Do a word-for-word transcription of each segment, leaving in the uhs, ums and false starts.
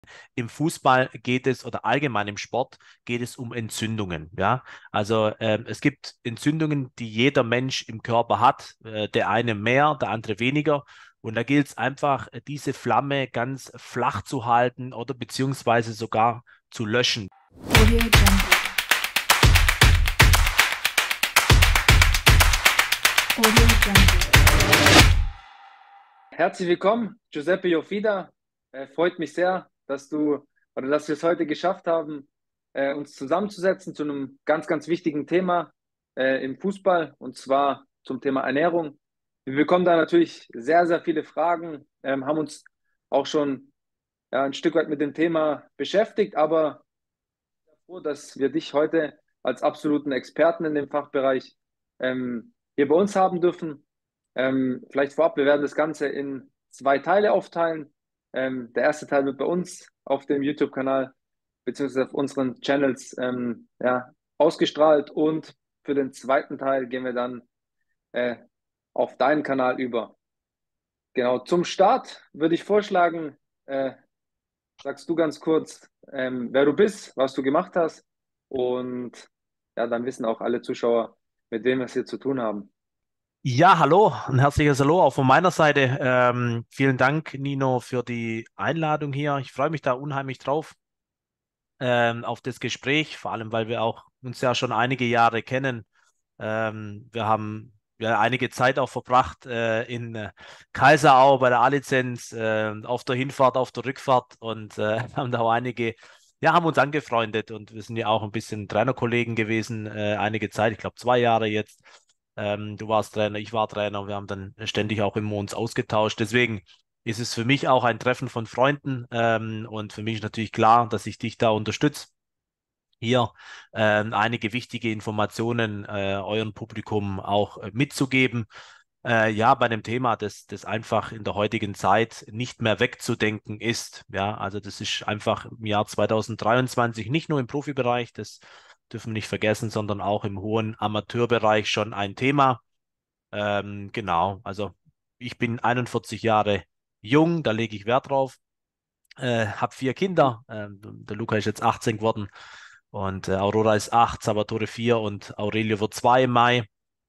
Im Fußball geht es oder allgemein im Sport geht es um Entzündungen. Ja, also ähm, es gibt Entzündungen, die jeder Mensch im Körper hat. Äh, der eine mehr, der andere weniger. Und da gilt es einfach, äh, diese Flamme ganz flach zu halten oder beziehungsweise sogar zu löschen. Audio Jungle. Audio Jungle. Herzlich willkommen, Giuseppe Jofida. Äh, freut mich sehr, dass du oder dass wir es heute geschafft haben, äh, uns zusammenzusetzen zu einem ganz, ganz wichtigen Thema äh, im Fußball, und zwar zum Thema Ernährung. Wir bekommen da natürlich sehr, sehr viele Fragen, ähm, haben uns auch schon ja, ein Stück weit mit dem Thema beschäftigt, aber froh, dass wir dich heute als absoluten Experten in dem Fachbereich ähm, hier bei uns haben dürfen. Ähm, vielleicht vorab, wir werden das Ganze in zwei Teile aufteilen. Ähm, der erste Teil wird bei uns auf dem YouTube-Kanal beziehungsweise auf unseren Channels ähm, ja, ausgestrahlt, und für den zweiten Teil gehen wir dann äh, auf deinen Kanal über. Genau, zum Start würde ich vorschlagen, äh, sagst du ganz kurz, ähm, wer du bist, was du gemacht hast, und ja, dann wissen auch alle Zuschauer, mit wem wir es hier zu tun haben. Ja, hallo, ein herzliches Hallo auch von meiner Seite. Ähm, vielen Dank, Nino, für die Einladung hier. Ich freue mich da unheimlich drauf, ähm, auf das Gespräch, vor allem weil wir auch uns ja schon einige Jahre kennen. Ähm, wir haben ja einige Zeit auch verbracht äh, in äh, Kaiserau bei der A-Lizenz, äh, auf der Hinfahrt, auf der Rückfahrt und äh, haben da auch einige, ja, haben uns angefreundet und wir sind ja auch ein bisschen Trainerkollegen gewesen, äh, einige Zeit, ich glaube zwei Jahre jetzt. Ähm, du warst Trainer, ich war Trainer, wir haben dann ständig auch immer uns ausgetauscht. Deswegen ist es für mich auch ein Treffen von Freunden ähm, und für mich ist natürlich klar, dass ich dich da unterstütze hier ähm, einige wichtige Informationen äh, eurem Publikum auch äh, mitzugeben. Äh, ja, bei dem Thema, das, das einfach in der heutigen Zeit nicht mehr wegzudenken ist. Ja, also das ist einfach im Jahr zwanzig dreiundzwanzig nicht nur im Profibereich, das dürfen wir nicht vergessen, sondern auch im hohen Amateurbereich schon ein Thema. Ähm, genau, also ich bin einundvierzig Jahre jung, da lege ich Wert drauf, äh, habe vier Kinder. Ähm, der Luca ist jetzt achtzehn geworden und äh, Aurora ist acht, Salvatore vier und Aurelio wird zwei im Mai.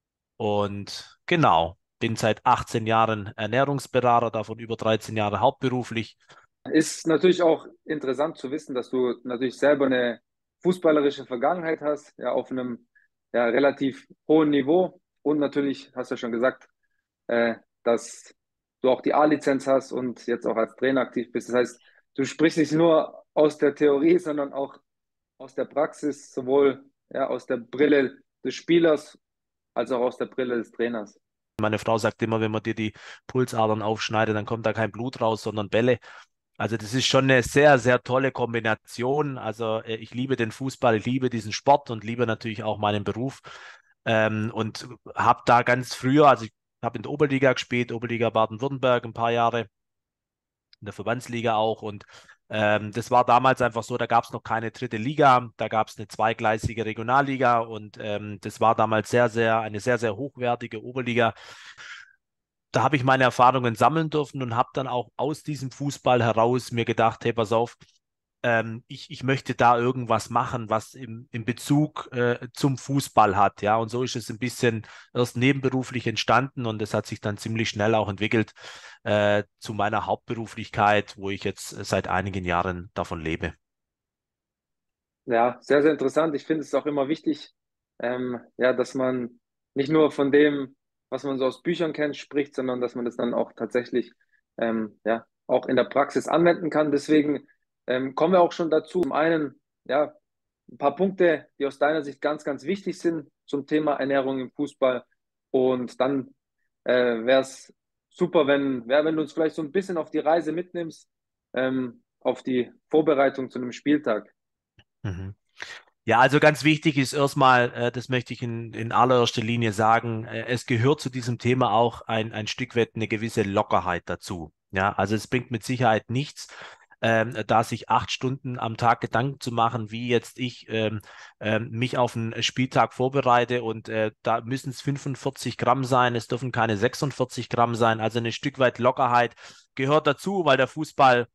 Und genau, bin seit achtzehn Jahren Ernährungsberater, davon über dreizehn Jahre hauptberuflich. Ist natürlich auch interessant zu wissen, dass du natürlich selber eine fußballerische Vergangenheit hast, ja, auf einem ja, relativ hohen Niveau, und natürlich hast du ja schon gesagt, äh, dass du auch die A-Lizenz hast und jetzt auch als Trainer aktiv bist. Das heißt, du sprichst nicht nur aus der Theorie, sondern auch aus der Praxis, sowohl ja, aus der Brille des Spielers als auch aus der Brille des Trainers. Meine Frau sagt immer, wenn man dir die Pulsadern aufschneidet, dann kommt da kein Blut raus, sondern Bälle. Also das ist schon eine sehr, sehr tolle Kombination. Also äh, ich liebe den Fußball, ich liebe diesen Sport und liebe natürlich auch meinen Beruf. Ähm, und habe da ganz früher, also ich habe in der Oberliga gespielt, Oberliga Baden-Württemberg ein paar Jahre, in der Verbandsliga auch. Und ähm, das war damals einfach so, da gab es noch keine dritte Liga, da gab es eine zweigleisige Regionalliga und ähm, das war damals sehr, sehr, eine sehr, sehr hochwertige Oberliga. Da habe ich meine Erfahrungen sammeln dürfen und habe dann auch aus diesem Fußball heraus mir gedacht, hey, pass auf, ähm, ich, ich möchte da irgendwas machen, was im, im Bezug äh, zum Fußball hat, ja. Und so ist es ein bisschen erst nebenberuflich entstanden und es hat sich dann ziemlich schnell auch entwickelt äh, zu meiner Hauptberuflichkeit, wo ich jetzt seit einigen Jahren davon lebe. Ja, sehr, sehr interessant. Ich finde es auch immer wichtig, ähm, ja, dass man nicht nur von dem, was man so aus Büchern kennt, spricht, sondern dass man das dann auch tatsächlich, ähm, ja, auch in der Praxis anwenden kann. Deswegen ähm, kommen wir auch schon dazu. Zum einen, ja, ein paar Punkte, die aus deiner Sicht ganz, ganz wichtig sind zum Thema Ernährung im Fußball. Und dann äh, wäre es super, wenn, wär, wenn du uns vielleicht so ein bisschen auf die Reise mitnimmst, ähm, auf die Vorbereitung zu einem Spieltag. Mhm. Ja, also ganz wichtig ist erstmal, äh, das möchte ich in, in allererster Linie sagen, äh, es gehört zu diesem Thema auch ein, ein Stück weit eine gewisse Lockerheit dazu. Ja, also es bringt mit Sicherheit nichts, ähm, da sich acht Stunden am Tag Gedanken zu machen, wie jetzt ich ähm, ähm, mich auf einen Spieltag vorbereite und äh, da müssen es fünfundvierzig Gramm sein, es dürfen keine sechsundvierzig Gramm sein, also ein Stück weit Lockerheit gehört dazu, weil der Fußball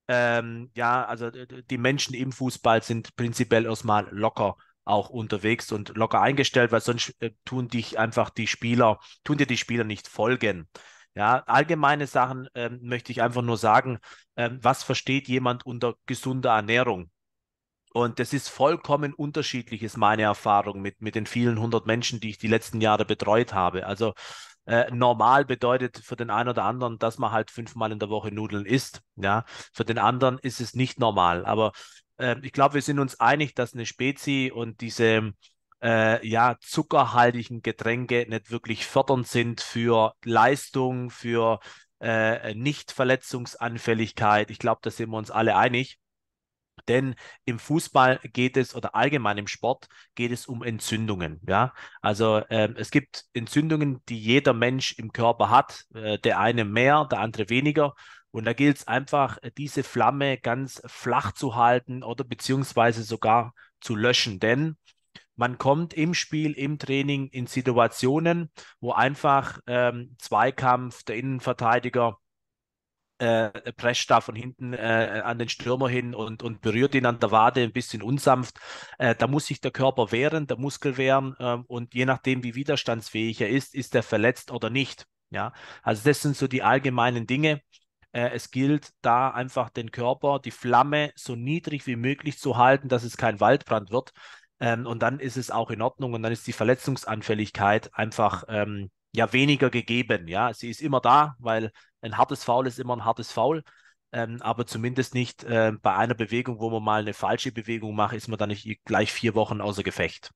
Ähm, ja, also äh, die Menschen im Fußball sind prinzipiell erstmal locker auch unterwegs und locker eingestellt, weil sonst äh, tun dich einfach die Spieler, tun dir die Spieler nicht folgen. Ja, allgemeine Sachen ähm, möchte ich einfach nur sagen, ähm, was versteht jemand unter gesunder Ernährung? Und das ist vollkommen unterschiedlich, ist meine Erfahrung mit, mit den vielen hundert Menschen, die ich die letzten Jahre betreut habe. Also äh, normal bedeutet für den einen oder anderen, dass man halt fünfmal in der Woche Nudeln isst. Ja, für den anderen ist es nicht normal. Aber äh, ich glaube, wir sind uns einig, dass eine Spezi und diese äh, ja, zuckerhaltigen Getränke nicht wirklich fördernd sind für Leistung, für äh, Nicht-Verletzungsanfälligkeit. Ich glaube, da sind wir uns alle einig. Denn im Fußball geht es oder allgemein im Sport geht es um Entzündungen. Ja, also ähm, es gibt Entzündungen, die jeder Mensch im Körper hat. Äh, der eine mehr, der andere weniger. Und da gilt es einfach, äh, diese Flamme ganz flach zu halten oder beziehungsweise sogar zu löschen. Denn man kommt im Spiel, im Training in Situationen, wo einfach ähm, Zweikampf, der Innenverteidiger äh, prescht da von hinten äh, an den Stürmer hin und, und berührt ihn an der Wade ein bisschen unsanft. Äh, da muss sich der Körper wehren, der Muskel wehren ähm, und je nachdem, wie widerstandsfähig er ist, ist er verletzt oder nicht. Ja, also das sind so die allgemeinen Dinge. Äh, es gilt da einfach den Körper, die Flamme so niedrig wie möglich zu halten, dass es kein Waldbrand wird. Ähm, und dann ist es auch in Ordnung und dann ist die Verletzungsanfälligkeit einfach ähm, ja weniger gegeben. Ja, sie ist immer da, weil ein hartes Foul ist immer ein hartes Foul, ähm, aber zumindest nicht äh, bei einer Bewegung, wo man mal eine falsche Bewegung macht, ist man dann nicht gleich vier Wochen außer Gefecht.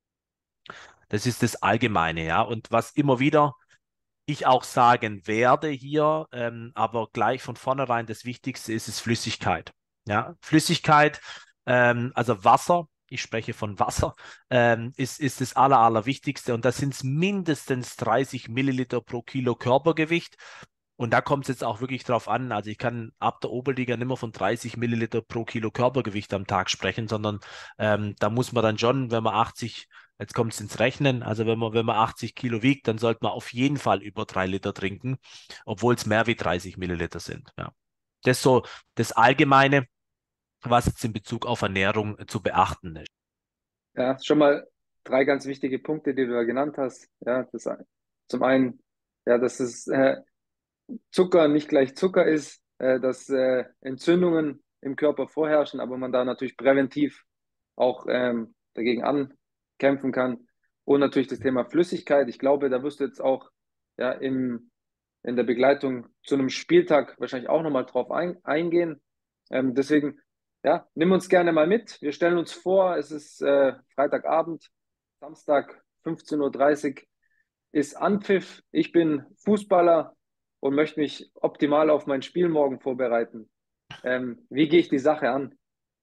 Das ist das Allgemeine, ja. Und was immer wieder ich auch sagen werde hier, ähm, aber gleich von vornherein das Wichtigste ist, ist Flüssigkeit. Ja, Flüssigkeit, ähm, also Wasser, ich spreche von Wasser, ähm, ist, ist das Aller, Allerwichtigste und das sind mindestens dreißig Milliliter pro Kilo Körpergewicht. Und da kommt es jetzt auch wirklich drauf an. Also ich kann ab der Oberliga nicht mehr von dreißig Milliliter pro Kilo Körpergewicht am Tag sprechen, sondern ähm, da muss man dann schon, wenn man achtzig, jetzt kommt es ins Rechnen, also wenn man, wenn man achtzig Kilo wiegt, dann sollte man auf jeden Fall über drei Liter trinken, obwohl es mehr wie dreißig Milliliter sind. Ja. Das ist so das Allgemeine, was jetzt in Bezug auf Ernährung äh, zu beachten ist. Ja, schon mal drei ganz wichtige Punkte, die du da genannt hast. Ja, das zum einen, ja, dass es äh, Zucker nicht gleich Zucker ist, äh, dass äh, Entzündungen im Körper vorherrschen, aber man da natürlich präventiv auch ähm, dagegen ankämpfen kann. Und natürlich das Thema Flüssigkeit. Ich glaube, da wirst du jetzt auch ja, im, in der Begleitung zu einem Spieltag wahrscheinlich auch nochmal drauf ein, eingehen. Ähm, deswegen, ja, nimm uns gerne mal mit. Wir stellen uns vor, es ist äh, Freitagabend, Samstag fünfzehn Uhr dreißig ist Anpfiff. Ich bin Fußballer und möchte mich optimal auf mein Spiel morgen vorbereiten. Ähm, wie gehe ich die Sache an?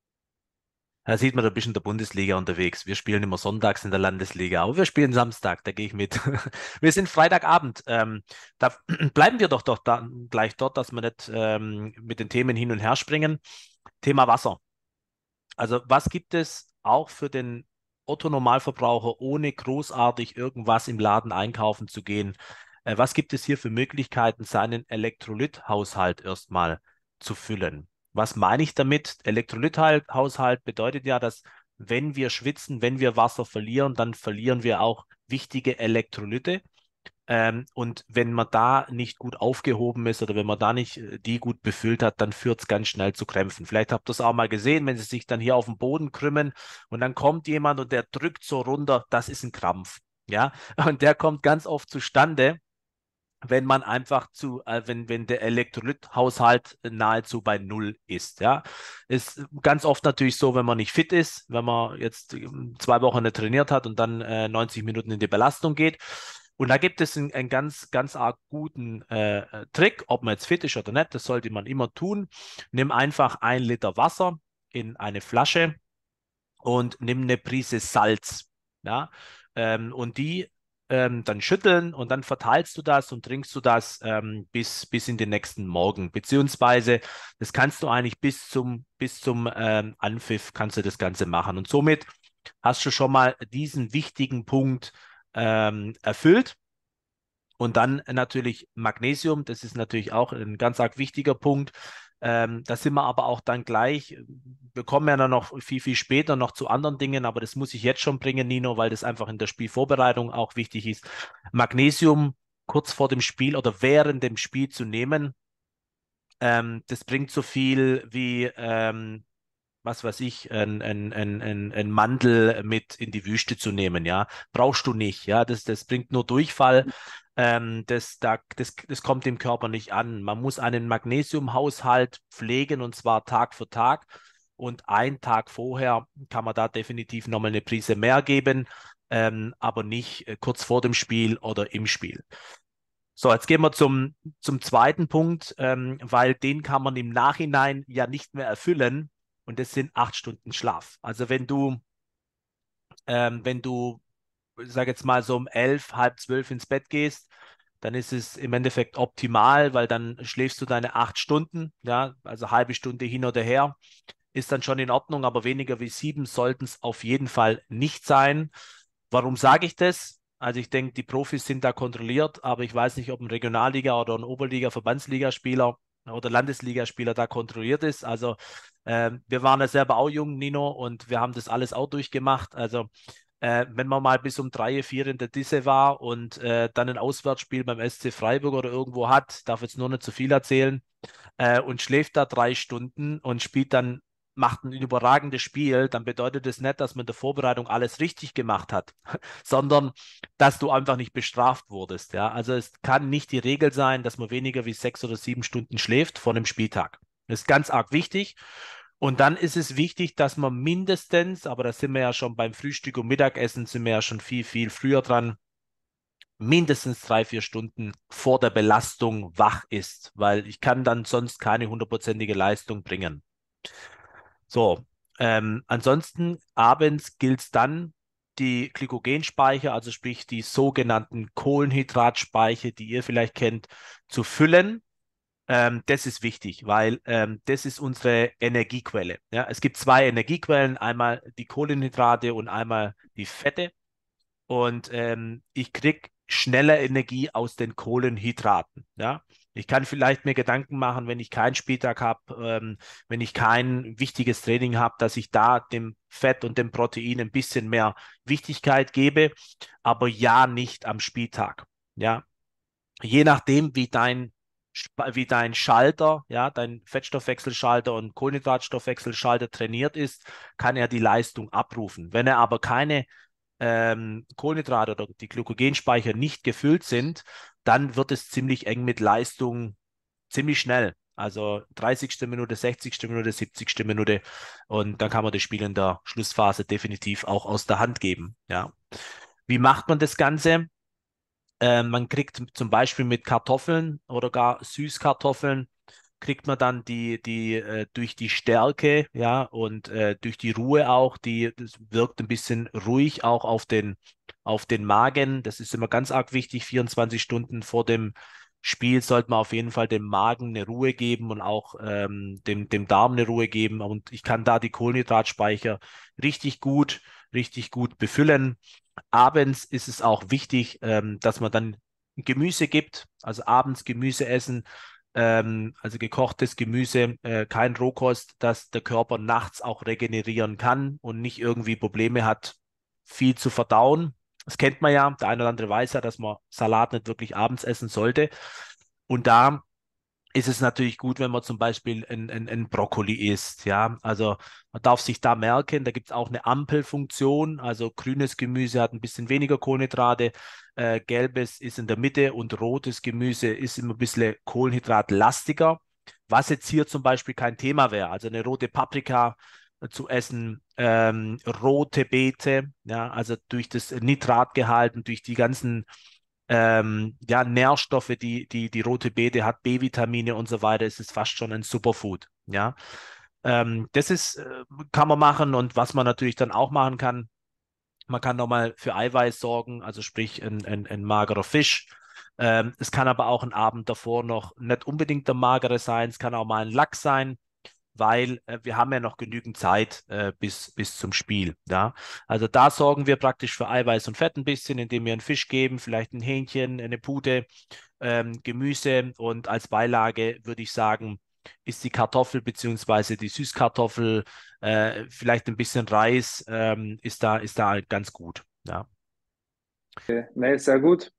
Da sieht man, du bist in der Bundesliga unterwegs. Wir spielen immer sonntags in der Landesliga, aber wir spielen Samstag, da gehe ich mit. Wir sind Freitagabend. Ähm, da bleiben wir doch, doch da, gleich dort, dass wir nicht ähm, mit den Themen hin und her springen. Thema Wasser. Also was gibt es auch für den Otto-Normalverbraucher, ohne großartig irgendwas im Laden einkaufen zu gehen? Äh, was gibt es hier für Möglichkeiten, seinen Elektrolythaushalt erstmal zu füllen? Was meine ich damit? Elektrolythaushalt bedeutet ja, dass wenn wir schwitzen, wenn wir Wasser verlieren, dann verlieren wir auch wichtige Elektrolyte. Ähm, und wenn man da nicht gut aufgehoben ist oder wenn man da nicht äh, die gut befüllt hat, dann führt es ganz schnell zu Krämpfen. Vielleicht habt ihr es auch mal gesehen, wenn sie sich dann hier auf den Boden krümmen und dann kommt jemand und der drückt so runter, das ist ein Krampf. Ja, und der kommt ganz oft zustande, wenn man einfach zu, äh, wenn, wenn der Elektrolythaushalt nahezu bei Null ist. Ja, ist ganz oft natürlich so, wenn man nicht fit ist, wenn man jetzt ähm, zwei Wochen nicht trainiert hat und dann äh, neunzig Minuten in die Belastung geht. Und da gibt es einen, einen ganz, ganz arg guten äh, äh, Trick, ob man jetzt fit ist oder nicht, das sollte man immer tun. Nimm einfach ein Liter Wasser in eine Flasche und nimm eine Prise Salz. Ja, ähm, und die ähm, dann schütteln und dann verteilst du das und trinkst du das ähm, bis, bis in den nächsten Morgen. Beziehungsweise, das kannst du eigentlich bis zum, bis zum ähm, Anpfiff kannst du das Ganze machen. Und somit hast du schon mal diesen wichtigen Punkt ähm, erfüllt. Und dann natürlich Magnesium, das ist natürlich auch ein ganz arg wichtiger Punkt. Ähm, da sind wir aber auch dann gleich. Wir kommen ja dann noch viel, viel später noch zu anderen Dingen, aber das muss ich jetzt schon bringen, Nino, weil das einfach in der Spielvorbereitung auch wichtig ist. Magnesium kurz vor dem Spiel oder während dem Spiel zu nehmen, ähm, das bringt so viel wie, ähm, was weiß ich, ein, ein, ein, ein, ein Mandel mit in die Wüste zu nehmen, ja. Brauchst du nicht, ja. Das, das bringt nur Durchfall. Ähm, das, da, das, das kommt dem Körper nicht an. Man muss einen Magnesiumhaushalt pflegen und zwar Tag für Tag. Und einen Tag vorher kann man da definitiv nochmal eine Prise mehr geben, ähm, aber nicht äh, kurz vor dem Spiel oder im Spiel. So, jetzt gehen wir zum, zum zweiten Punkt, ähm, weil den kann man im Nachhinein ja nicht mehr erfüllen und das sind acht Stunden Schlaf. Also wenn du, ähm, wenn du, ich sag jetzt mal so um elf, halb zwölf ins Bett gehst, dann ist es im Endeffekt optimal, weil dann schläfst du deine acht Stunden, ja, also halbe Stunde hin oder her, ist dann schon in Ordnung, aber weniger wie sieben sollten es auf jeden Fall nicht sein. Warum sage ich das? Also ich denke, die Profis sind da kontrolliert, aber ich weiß nicht, ob ein Regionalliga- oder ein Oberliga-Verbandsligaspieler oder Landesligaspieler da kontrolliert ist. Also ähm, wir waren ja selber auch jung, Nino, und wir haben das alles auch durchgemacht. Also äh, wenn man mal bis um drei, vier in der Disse war und äh, dann ein Auswärtsspiel beim S C Freiburg oder irgendwo hat, darf jetzt nur nicht zu viel erzählen, äh, und schläft da drei Stunden und spielt dann, macht ein überragendes Spiel, dann bedeutet das nicht, dass man in der Vorbereitung alles richtig gemacht hat, sondern dass du einfach nicht bestraft wurdest. Ja? Also es kann nicht die Regel sein, dass man weniger wie sechs oder sieben Stunden schläft vor einem Spieltag. Das ist ganz arg wichtig. Und dann ist es wichtig, dass man mindestens, aber da sind wir ja schon beim Frühstück und Mittagessen, sind wir ja schon viel, viel früher dran, mindestens drei, vier Stunden vor der Belastung wach ist, weil ich kann dann sonst keine hundertprozentige Leistung bringen. So, ähm, ansonsten abends gilt es dann, die Glykogenspeicher, also sprich die sogenannten Kohlenhydratspeicher, die ihr vielleicht kennt, zu füllen. Ähm, das ist wichtig, weil ähm, das ist unsere Energiequelle. Ja, es gibt zwei Energiequellen, einmal die Kohlenhydrate und einmal die Fette. Und ähm, ich kriege schnelle Energie aus den Kohlenhydraten. Ja? Ich kann vielleicht mir Gedanken machen, wenn ich keinen Spieltag habe, ähm, wenn ich kein wichtiges Training habe, dass ich da dem Fett und dem Protein ein bisschen mehr Wichtigkeit gebe, aber ja nicht am Spieltag. Ja, je nachdem, wie dein wie dein Schalter, ja, dein Fettstoffwechselschalter und Kohlenhydratstoffwechselschalter trainiert ist, kann er die Leistung abrufen. Wenn er aber keine ähm, Kohlenhydrate oder die Glykogenspeicher nicht gefüllt sind, dann wird es ziemlich eng mit Leistung, ziemlich schnell. Also dreißigste Minute, sechzigste Minute, siebzigste Minute. Und dann kann man das Spiel in der Schlussphase definitiv auch aus der Hand geben. Ja. Wie macht man das Ganze? Äh, man kriegt zum Beispiel mit Kartoffeln oder gar Süßkartoffeln, kriegt man dann die, die äh, durch die Stärke, ja, und äh, durch die Ruhe auch, die, das wirkt ein bisschen ruhig auch auf den, auf den Magen. Das ist immer ganz arg wichtig. vierundzwanzig Stunden vor dem Spiel sollte man auf jeden Fall dem Magen eine Ruhe geben und auch ähm, dem, dem Darm eine Ruhe geben. Und ich kann da die Kohlenhydratspeicher richtig gut, richtig gut befüllen. Abends ist es auch wichtig, ähm, dass man dann Gemüse gibt, also abends Gemüse essen, ähm, also gekochtes Gemüse, äh, kein Rohkost, dass der Körper nachts auch regenerieren kann und nicht irgendwie Probleme hat, viel zu verdauen. Das kennt man ja, der eine oder andere weiß ja, dass man Salat nicht wirklich abends essen sollte. Und da ist es natürlich gut, wenn man zum Beispiel ein, ein, ein Brokkoli isst. Ja, also man darf sich da merken, da gibt es auch eine Ampelfunktion. Also grünes Gemüse hat ein bisschen weniger Kohlenhydrate, äh, gelbes ist in der Mitte und rotes Gemüse ist immer ein bisschen kohlenhydratlastiger. Was jetzt hier zum Beispiel kein Thema wäre. Also eine rote Paprika zu essen, ähm, rote Beete, ja, also durch das Nitratgehalt und durch die ganzen ähm, ja, Nährstoffe, die, die die rote Beete hat, B-Vitamine und so weiter, ist es fast schon ein Superfood. Ja, ähm, das ist, äh, kann man machen und was man natürlich dann auch machen kann, man kann nochmal für Eiweiß sorgen, also sprich ein, ein, ein magerer Fisch. Ähm, es kann aber auch ein Abend davor noch nicht unbedingt der magere sein, es kann auch mal ein Lachs sein, weil äh, wir haben ja noch genügend Zeit äh, bis, bis zum Spiel. Ja? Also da sorgen wir praktisch für Eiweiß und Fett ein bisschen, indem wir einen Fisch geben, vielleicht ein Hähnchen, eine Pute, ähm, Gemüse und als Beilage würde ich sagen, ist die Kartoffel beziehungsweise die Süßkartoffel, äh, vielleicht ein bisschen Reis, ähm, ist da, ist da halt ganz gut. Ja. Nee, sehr gut.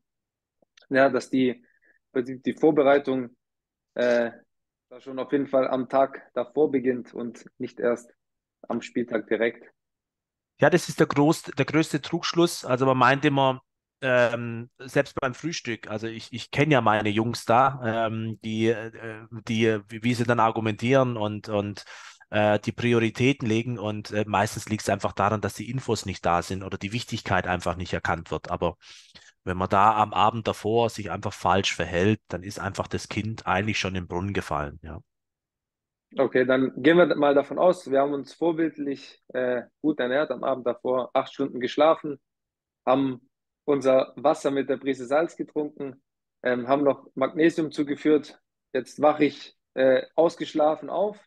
Ja, dass die, die, die Vorbereitung äh, da schon auf jeden Fall am Tag davor beginnt und nicht erst am Spieltag direkt. Ja, das ist der groß, der größte Trugschluss. Also man meint immer, ähm, selbst beim Frühstück, also ich, ich kenne ja meine Jungs da, ähm, die, äh, die, wie wie sie dann argumentieren und, und äh, die Prioritäten legen und äh, meistens liegt es einfach daran, dass die Infos nicht da sind oder die Wichtigkeit einfach nicht erkannt wird. Aber wenn man da am Abend davor sich einfach falsch verhält, dann ist einfach das Kind eigentlich schon im Brunnen gefallen. Ja. Okay, dann gehen wir mal davon aus, wir haben uns vorbildlich äh, gut ernährt, am Abend davor acht Stunden geschlafen, haben unser Wasser mit der Prise Salz getrunken, ähm, haben noch Magnesium zugeführt. Jetzt wache ich äh, ausgeschlafen auf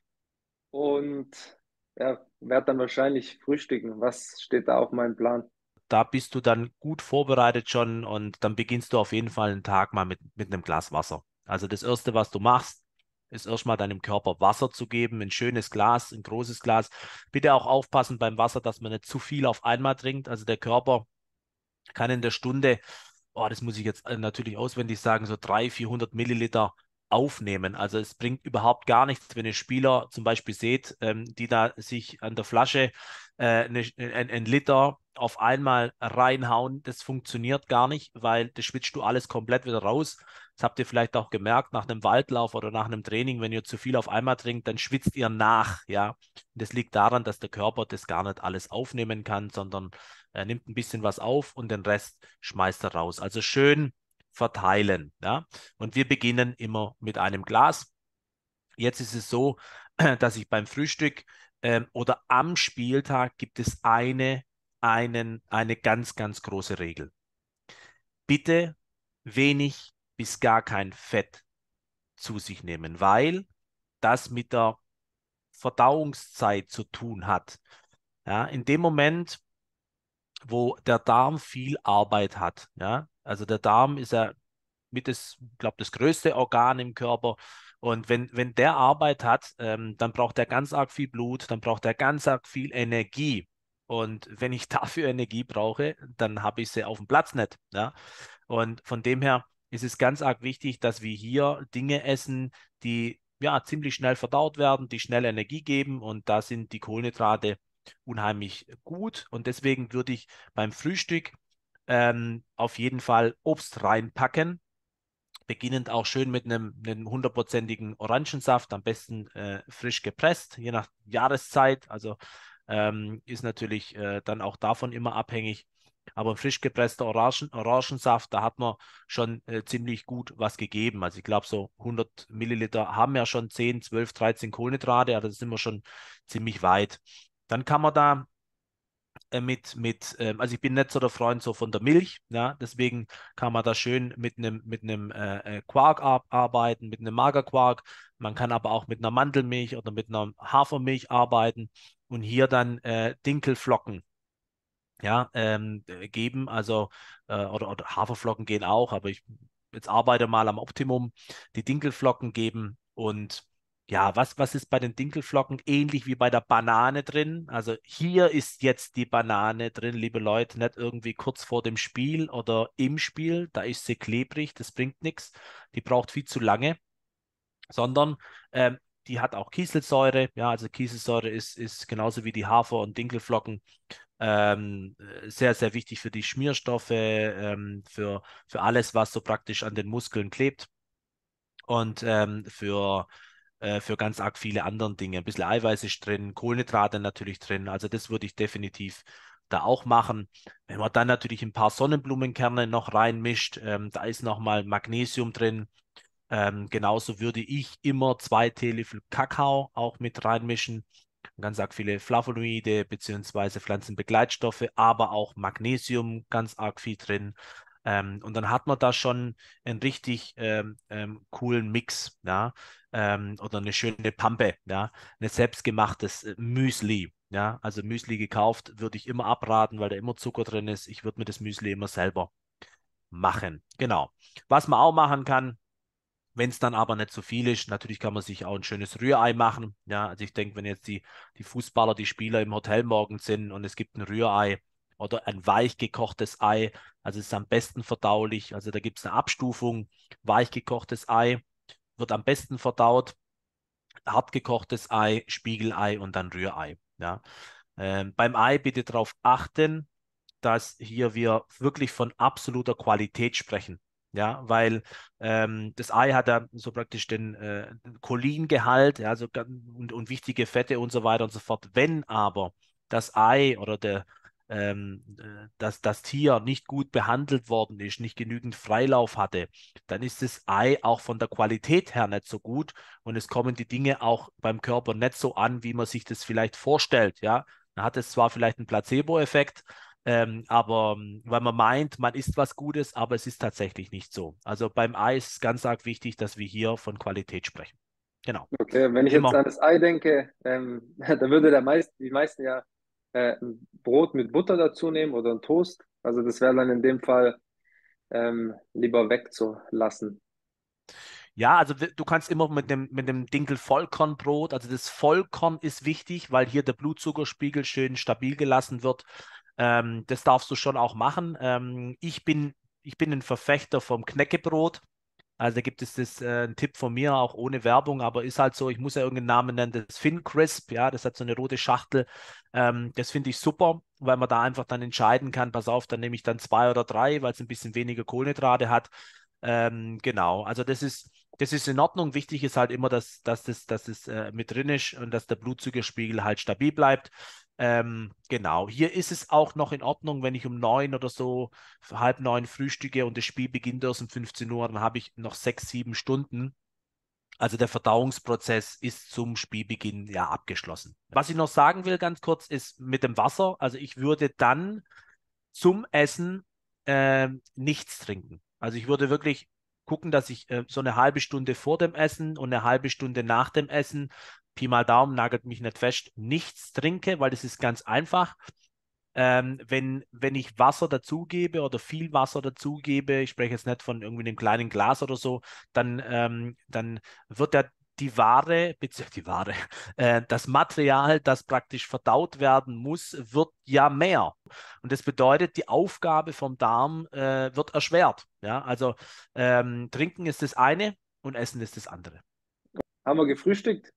und ja, werde dann wahrscheinlich frühstücken. Was steht da auf meinem Plan? Da bist du dann gut vorbereitet schon und dann beginnst du auf jeden Fall einen Tag mal mit, mit einem Glas Wasser. Also das Erste, was du machst, ist erstmal deinem Körper Wasser zu geben, ein schönes Glas, ein großes Glas. Bitte auch aufpassen beim Wasser, dass man nicht zu viel auf einmal trinkt. Also der Körper kann in der Stunde, oh, das muss ich jetzt äh, natürlich auswendig sagen, so dreihundert, vierhundert Milliliter aufnehmen. Also es bringt überhaupt gar nichts, wenn ihr Spieler zum Beispiel seht, ähm, die da sich an der Flasche äh, eine, ein, ein Liter auf einmal reinhauen. Das funktioniert gar nicht, weil das schwitzt du alles komplett wieder raus. Das habt ihr vielleicht auch gemerkt nach einem Waldlauf oder nach einem Training, wenn ihr zu viel auf einmal trinkt, dann schwitzt ihr nach, ja. Und das liegt daran, dass der Körper das gar nicht alles aufnehmen kann, sondern er nimmt ein bisschen was auf und den Rest schmeißt er raus. Also schön verteilen. Ja? Und wir beginnen immer mit einem Glas. Jetzt ist es so, dass ich beim Frühstück ähm, oder am Spieltag gibt es eine, einen, eine ganz, ganz große Regel. Bitte wenig bis gar kein Fett zu sich nehmen, weil das mit der Verdauungszeit zu tun hat. Ja, in dem Moment, wo der Darm viel Arbeit hat. Ja? Also der Darm ist ja mit das, glaube das größte Organ im Körper. Und wenn, wenn der Arbeit hat, ähm, dann braucht er ganz arg viel Blut, dann braucht er ganz arg viel Energie. Und wenn ich dafür Energie brauche, dann habe ich sie auf dem Platz nicht. Ja? Und von dem her ist es ganz arg wichtig, dass wir hier Dinge essen, die ja ziemlich schnell verdaut werden, die schnell Energie geben. Und da sind die Kohlenhydrate unheimlich gut. Und deswegen würde ich beim Frühstück ähm, auf jeden Fall Obst reinpacken. Beginnend auch schön mit einem, einem hundertprozentigen Orangensaft, am besten äh, frisch gepresst, je nach Jahreszeit. Also ähm, ist natürlich äh, dann auch davon immer abhängig. Aber ein frisch gepresster Orangen, Orangensaft, da hat man schon äh, ziemlich gut was gegeben. Also ich glaube, so hundert Milliliter haben ja schon zehn, zwölf, dreizehn Kohlenhydrate, also da sind wir schon ziemlich weit. Dann kann man da äh, mit, mit ähm, also ich bin nicht so der Freund so von der Milch, ja, deswegen kann man da schön mit einem mit einem äh, äh, Quark ar arbeiten, mit einem Magerquark. Man kann aber auch mit einer Mandelmilch oder mit einer Hafermilch arbeiten und hier dann äh, Dinkelflocken, ja, ähm, äh, geben, also äh, oder, oder Haferflocken gehen auch, aber ich jetzt arbeite mal am Optimum, die Dinkelflocken geben und ja, was, was ist bei den Dinkelflocken ähnlich wie bei der Banane drin? Also hier ist jetzt die Banane drin, liebe Leute, nicht irgendwie kurz vor dem Spiel oder im Spiel, da ist sie klebrig, das bringt nichts, die braucht viel zu lange, sondern ähm, die hat auch Kieselsäure, ja, also Kieselsäure ist, ist genauso wie die Hafer- und Dinkelflocken ähm, sehr, sehr wichtig für die Schmierstoffe, ähm, für, für alles, was so praktisch an den Muskeln klebt und ähm, für, äh, für ganz arg viele andere Dinge. Ein bisschen Eiweiß ist drin, Kohlenhydrate natürlich drin. Also das würde ich definitiv da auch machen. Wenn man dann natürlich ein paar Sonnenblumenkerne noch reinmischt, ähm, da ist nochmal Magnesium drin. Ähm, genauso würde ich immer zwei Teelöffel Kakao auch mit reinmischen. Ganz arg viele Flavonoide beziehungsweise Pflanzenbegleitstoffe, aber auch Magnesium, ganz arg viel drin. Ähm, und dann hat man da schon einen richtig ähm, ähm, coolen Mix, ja, ähm, oder eine schöne Pampe, ja, ein selbstgemachtes äh, Müsli, ja, also Müsli gekauft würde ich immer abraten, weil da immer Zucker drin ist. Ich würde mir das Müsli immer selber machen. Genau. Was man auch machen kann, Wenn es dann aber nicht so viel ist, natürlich kann man sich auch ein schönes Rührei machen. Ja, also ich denke, wenn jetzt die, die Fußballer, die Spieler im Hotel morgens sind und es gibt ein Rührei oder ein weich gekochtes Ei, also es ist am besten verdaulich. Also da gibt es eine Abstufung. Weich gekochtes Ei wird am besten verdaut, hart gekochtes Ei, Spiegelei und dann Rührei. Ja. Ähm, beim Ei bitte darauf achten, dass hier wir wirklich von absoluter Qualität sprechen. Ja, weil ähm, das Ei hat ja so praktisch den äh, Cholingehalt, ja, also, gan- und, und wichtige Fette und so weiter und so fort. Wenn aber das Ei oder der, ähm, äh, das, das Tier nicht gut behandelt worden ist, nicht genügend Freilauf hatte, dann ist das Ei auch von der Qualität her nicht so gut und es kommen die Dinge auch beim Körper nicht so an, wie man sich das vielleicht vorstellt. Ja, dann hat es zwar vielleicht einen Placebo-Effekt, ähm, aber ähm, weil man meint, man isst was Gutes, aber es ist tatsächlich nicht so. Also beim Ei ist es ganz arg wichtig, dass wir hier von Qualität sprechen. Genau. Okay, wenn ich jetzt Immer. an das Ei denke, ähm, da würde der meist, die meisten ja äh, ein Brot mit Butter dazu nehmen oder ein Toast. Also das wäre dann in dem Fall ähm, lieber wegzulassen. Ja, also w- du kannst immer mit dem, mit dem Dinkel Vollkornbrot, also das Vollkorn ist wichtig, weil hier der Blutzuckerspiegel schön stabil gelassen wird. Ähm, das darfst du schon auch machen. Ähm, ich bin, ich bin ein Verfechter vom Knäckebrot. Also da gibt es das, äh, ein Tipp von mir, auch ohne Werbung, aber ist halt so, ich muss ja irgendeinen Namen nennen, das Fin Crisp, ja, das hat so eine rote Schachtel. Ähm, das finde ich super, weil man da einfach dann entscheiden kann, pass auf, dann nehme ich dann zwei oder drei, weil es ein bisschen weniger Kohlenhydrate hat. Ähm, genau, also das ist, das ist in Ordnung. Wichtig ist halt immer, dass, dass das, dass das äh, mit drin ist und dass der Blutzuckerspiegel halt stabil bleibt. Ähm, genau, hier ist es auch noch in Ordnung, wenn ich um neun oder so halb neun frühstücke und das Spiel beginnt erst um fünfzehn Uhr, dann habe ich noch sechs, sieben Stunden. Also der Verdauungsprozess ist zum Spielbeginn ja abgeschlossen. Was ich noch sagen will ganz kurz ist mit dem Wasser. Also ich würde dann zum Essen äh, nichts trinken. Also ich würde wirklich gucken, dass ich äh, so eine halbe Stunde vor dem Essen und eine halbe Stunde nach dem Essen, Pi mal Daumen, nagelt mich nicht fest, nichts trinke, weil das ist ganz einfach. Ähm, wenn, wenn ich Wasser dazugebe oder viel Wasser dazugebe, ich spreche jetzt nicht von irgendwie einem kleinen Glas oder so, dann, ähm, dann wird der, die Ware, beziehungsweise die Ware, äh, das Material, das praktisch verdaut werden muss, wird ja mehr. Und das bedeutet, die Aufgabe vom Darm äh, wird erschwert. Ja? Also ähm, Trinken ist das eine und Essen ist das andere. Haben wir gefrühstückt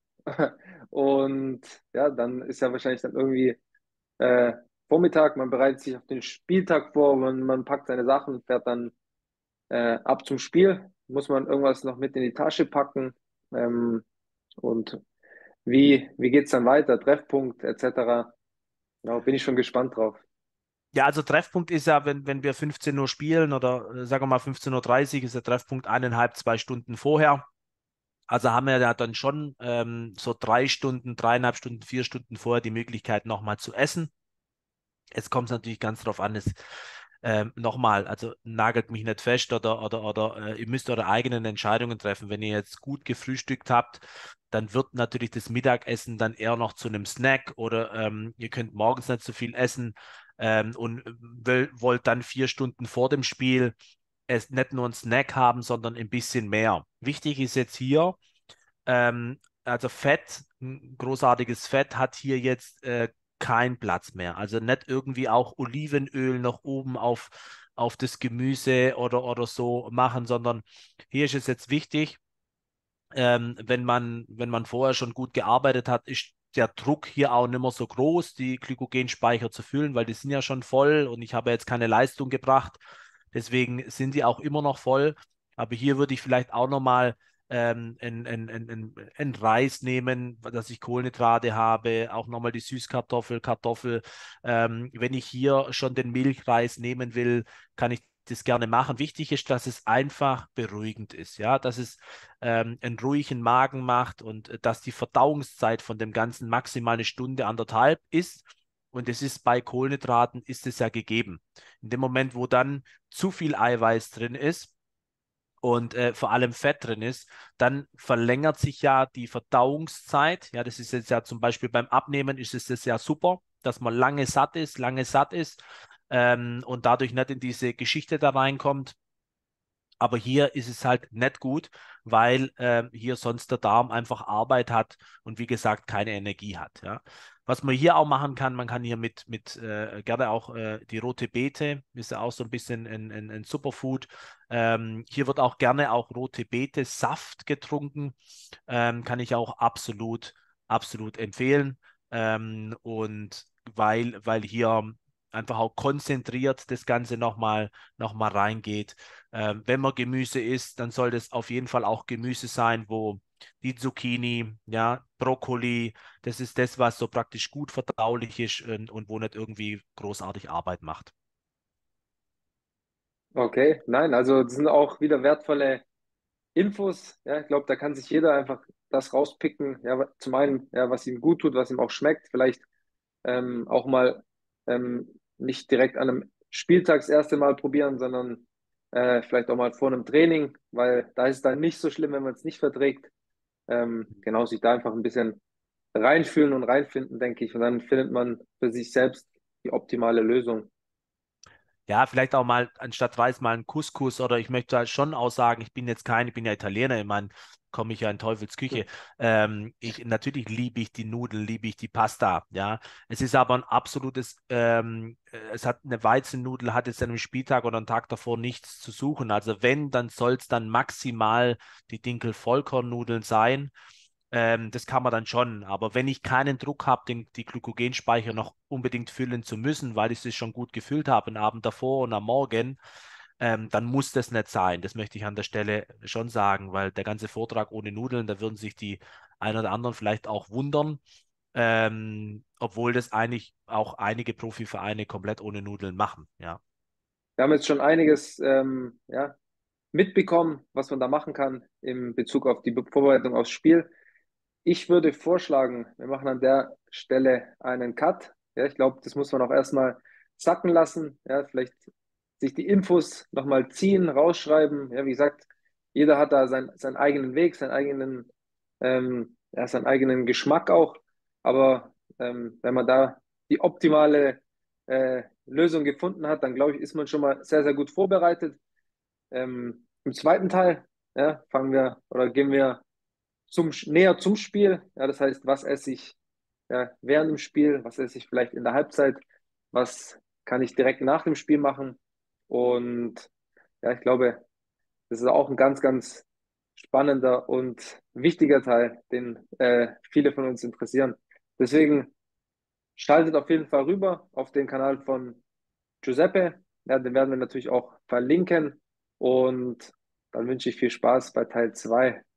und ja, dann ist ja wahrscheinlich dann irgendwie äh, Vormittag, man bereitet sich auf den Spieltag vor, man, man packt seine Sachen, fährt dann äh, ab zum Spiel, muss man irgendwas noch mit in die Tasche packen ähm, und wie, wie geht's dann weiter, Treffpunkt et cetera. Ja, bin ich schon gespannt drauf. Ja, also Treffpunkt ist ja, wenn, wenn wir fünfzehn Uhr spielen oder äh, sagen wir mal fünfzehn Uhr dreißig, ist der Treffpunkt eineinhalb, zwei Stunden vorher. Also haben wir ja dann schon ähm, so drei Stunden, dreieinhalb Stunden, vier Stunden vorher die Möglichkeit nochmal zu essen. Jetzt kommt es natürlich ganz drauf an, es, ähm, nochmal, also nagelt mich nicht fest oder, oder, oder äh, ihr müsst eure eigenen Entscheidungen treffen. Wenn ihr jetzt gut gefrühstückt habt, dann wird natürlich das Mittagessen dann eher noch zu einem Snack oder ähm, ihr könnt morgens nicht so viel essen ähm, und will, wollt dann vier Stunden vor dem Spiel es nicht nur einen Snack haben, sondern ein bisschen mehr. Wichtig ist jetzt hier, ähm, also Fett, ein großartiges Fett hat hier jetzt äh, keinen Platz mehr. Also nicht irgendwie auch Olivenöl noch oben auf, auf das Gemüse oder, oder so machen, sondern hier ist es jetzt wichtig, ähm, wenn man, wenn man vorher schon gut gearbeitet hat, ist der Druck hier auch nicht mehr so groß, die Glykogenspeicher zu füllen, weil die sind ja schon voll und ich habe jetzt keine Leistung gebracht. Deswegen sind die auch immer noch voll. Aber hier würde ich vielleicht auch nochmal ähm, ein, ein, ein, ein, ein Reis nehmen, dass ich Kohlenhydrate habe, auch nochmal die Süßkartoffel, Kartoffel. Ähm, wenn ich hier schon den Milchreis nehmen will, kann ich das gerne machen. Wichtig ist, dass es einfach beruhigend ist, ja, dass es ähm, einen ruhigen Magen macht und äh, dass die Verdauungszeit von dem Ganzen maximal eine Stunde, anderthalb ist. Und es ist bei Kohlenhydraten ist es ja gegeben. In dem Moment, wo dann zu viel Eiweiß drin ist und äh, vor allem Fett drin ist, dann verlängert sich ja die Verdauungszeit. Ja, das ist jetzt ja zum Beispiel beim Abnehmen ist es das ja super, dass man lange satt ist, lange satt ist ähm, und dadurch nicht in diese Geschichte da reinkommt. Aber hier ist es halt nicht gut, weil äh, hier sonst der Darm einfach Arbeit hat und wie gesagt keine Energie hat. Ja. Was man hier auch machen kann, man kann hier mit, mit äh, gerne auch äh, die rote Beete, ist ja auch so ein bisschen ein, ein, ein Superfood. Ähm, hier wird auch gerne auch rote Beete Saft getrunken. Ähm, kann ich auch absolut, absolut empfehlen. Ähm, und weil, weil hier einfach auch konzentriert das Ganze nochmal noch mal reingeht. Ähm, wenn man Gemüse isst, dann soll das auf jeden Fall auch Gemüse sein, wo die Zucchini, ja, Brokkoli, das ist das, was so praktisch gut verdaulich ist und, und wo nicht irgendwie großartig Arbeit macht. Okay, nein, also das sind auch wieder wertvolle Infos. Ja, ich glaube, da kann sich jeder einfach das rauspicken. Ja, wa- zum einen, ja, was ihm gut tut, was ihm auch schmeckt. Vielleicht ähm, auch mal ähm, nicht direkt an einem Spieltag das erste Mal probieren, sondern äh, vielleicht auch mal vor einem Training, weil da ist es dann nicht so schlimm, wenn man es nicht verträgt. Ähm, genau, sich da einfach ein bisschen reinfühlen und reinfinden, denke ich. Und dann findet man für sich selbst die optimale Lösung. Ja, vielleicht auch mal anstatt Reis mal ein Couscous oder ich möchte halt schon auch sagen, ich bin jetzt kein, ich bin ja Italiener, ich meine, komme ich ja in Teufels Küche. Ähm, ich, natürlich liebe ich die Nudeln, liebe ich die Pasta, ja. Es ist aber ein absolutes, ähm, äh, es hat eine Weizennudel, hat jetzt an einem Spieltag oder einen Tag davor nichts zu suchen. Also wenn, dann soll es dann maximal die Dinkel-Vollkornnudeln sein. Ähm, das kann man dann schon. Aber wenn ich keinen Druck habe, den, die Glykogenspeicher noch unbedingt füllen zu müssen, weil ich sie schon gut gefüllt habe, am Abend davor und am Morgen, ähm, dann muss das nicht sein. Das möchte ich an der Stelle schon sagen, weil der ganze Vortrag ohne Nudeln, da würden sich die ein oder anderen vielleicht auch wundern, ähm, obwohl das eigentlich auch einige Profivereine komplett ohne Nudeln machen. Ja. Wir haben jetzt schon einiges ähm, ja, mitbekommen, was man da machen kann in Bezug auf die Be- Vorbereitung aufs Spiel. Ich würde vorschlagen, wir machen an der Stelle einen Cut. Ja, ich glaube, das muss man auch erstmal sacken lassen. Ja, vielleicht sich die Infos nochmal ziehen, rausschreiben. Ja, wie gesagt, jeder hat da sein, seinen eigenen Weg, seinen eigenen, ähm, ja, seinen eigenen Geschmack auch. Aber ähm, wenn man da die optimale äh, Lösung gefunden hat, dann glaube ich, ist man schon mal sehr, sehr gut vorbereitet. Ähm, im zweiten Teil, ja, fangen wir oder gehen wir zum, näher zum Spiel. Ja, das heißt, was esse ich ja, während dem Spiel, was esse ich vielleicht in der Halbzeit, was kann ich direkt nach dem Spiel machen. Und ja, ich glaube, das ist auch ein ganz, ganz spannender und wichtiger Teil, den äh, viele von uns interessieren. Deswegen schaltet auf jeden Fall rüber auf den Kanal von Giuseppe. Ja, den werden wir natürlich auch verlinken. Und dann wünsche ich viel Spaß bei Teil zwei.